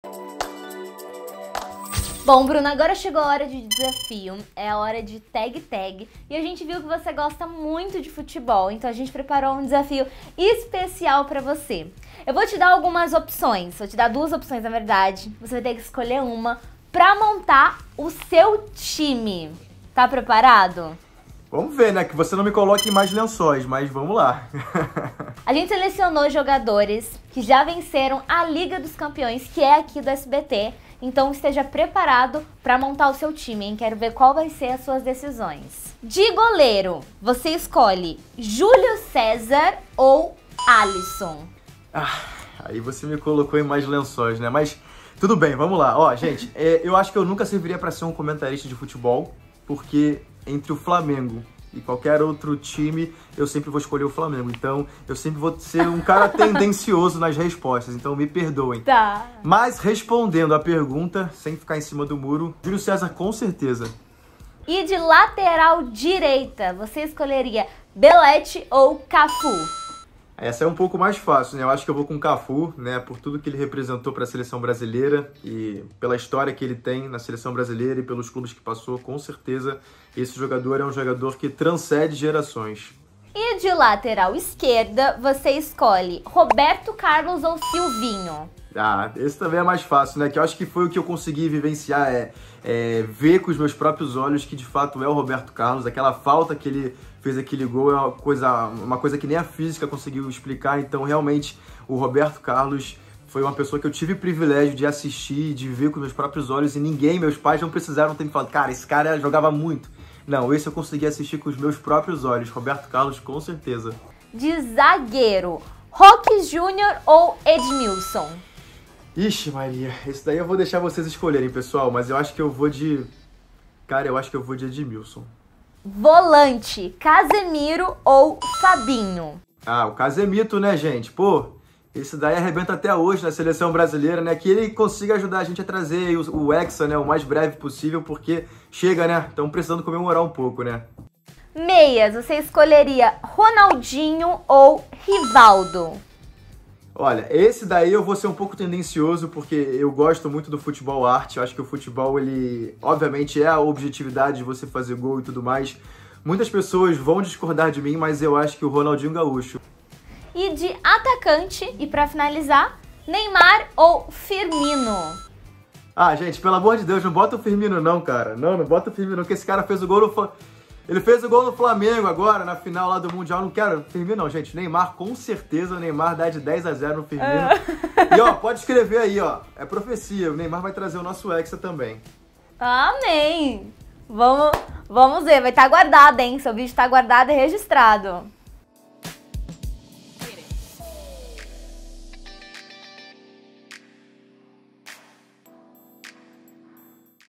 Bom, Bruno, agora chegou a hora de desafio, é a hora de tag, e a gente viu que você gosta muito de futebol, então a gente preparou um desafio especial pra você. Eu vou te dar algumas opções, vou te dar duas opções na verdade, você vai ter que escolher uma pra montar o seu time. Tá preparado? Vamos ver, né, que você não me coloque em mais lençóis, mas vamos lá. A gente selecionou jogadores que já venceram a Liga dos Campeões, que é aqui do SBT, então esteja preparado para montar o seu time, hein? Quero ver qual vai ser as suas decisões. De goleiro, você escolhe Júlio César ou Alisson? Aí você me colocou em mais lençóis, né? Mas tudo bem, vamos lá. Ó, gente, eu acho que eu nunca serviria para ser um comentarista de futebol, porque entre o Flamengo e qualquer outro time, eu sempre vou escolher o Flamengo. Então, eu sempre vou ser um cara tendencioso nas respostas, então me perdoem. Tá. Mas respondendo a pergunta, sem ficar em cima do muro, Júlio César com certeza. E de lateral direita, você escolheria Belete ou Cafu? Essa é um pouco mais fácil, né? Eu acho que eu vou com o Cafu, né? Por tudo que ele representou para a seleção brasileira e pela história que ele tem na seleção brasileira e pelos clubes que passou, com certeza esse jogador é um jogador que transcende gerações. E de lateral esquerda, você escolhe Roberto Carlos ou Silvinho? Esse também é mais fácil, né? Que eu acho que foi o que eu consegui vivenciar, ver com os meus próprios olhos que de fato é o Roberto Carlos. Aquela falta que ele fez aquele gol é uma coisa que nem a física conseguiu explicar. Então, realmente, o Roberto Carlos foi uma pessoa que eu tive o privilégio de assistir, de ver com meus próprios olhos. E meus pais não precisaram ter me falado, cara, esse cara jogava muito. Não, esse eu consegui assistir com os meus próprios olhos. Roberto Carlos, com certeza. De zagueiro, Roque Júnior ou Edmilson? Ixi, Maria, esse daí eu vou deixar vocês escolherem, pessoal, mas eu acho que eu vou de... Cara, eu acho que eu vou de Edmilson. Volante, Casemiro ou Fabinho? O Casemiro, né, gente? Pô, esse daí arrebenta até hoje na seleção brasileira, né? Que ele consiga ajudar a gente a trazer o Hexa, né, o mais breve possível, porque chega, né? Estamos precisando comemorar um pouco, né? Meias, você escolheria Ronaldinho ou Rivaldo? Olha, esse daí eu vou ser um pouco tendencioso, porque eu gosto muito do futebol arte. Eu acho que o futebol, ele, obviamente, é a objetividade de você fazer gol e tudo mais. Muitas pessoas vão discordar de mim, mas eu acho que o Ronaldinho Gaúcho. E de atacante, e pra finalizar, Neymar ou Firmino? Gente, pelo amor de Deus, não bota o Firmino não, cara. Não bota o Firmino, porque esse cara fez o gol no... Ele fez o gol no Flamengo agora, na final lá do Mundial. Não quero Firmino não, gente. Neymar, com certeza, o Neymar dá de 10-0 no Firmino. E, ó, pode escrever aí, ó. É profecia. O Neymar vai trazer o nosso Hexa também. Amém! Vamos ver. Vai estar guardado, hein? Seu vídeo tá guardado e registrado.